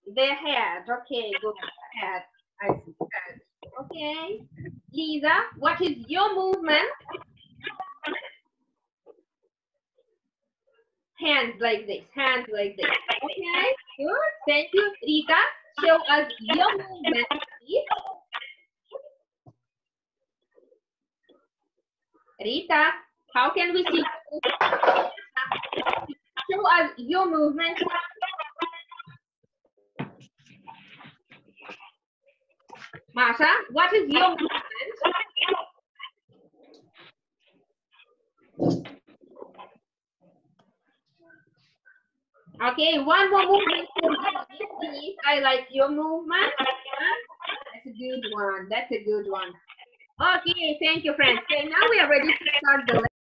Their head. Okay, good. Head. I see. Head. Okay. Lisa, what is your movement? Hands like this. Hands like this. Okay. Good. Thank you. Rita, show us your movement, please. Rita, how can we see? Show us your movement. Masha, what is your movement? Okay, one more movement for you, please. I like your movement. That's a good one. That's a good one. Okay, thank you, friends. Okay, now we are ready to start the lesson.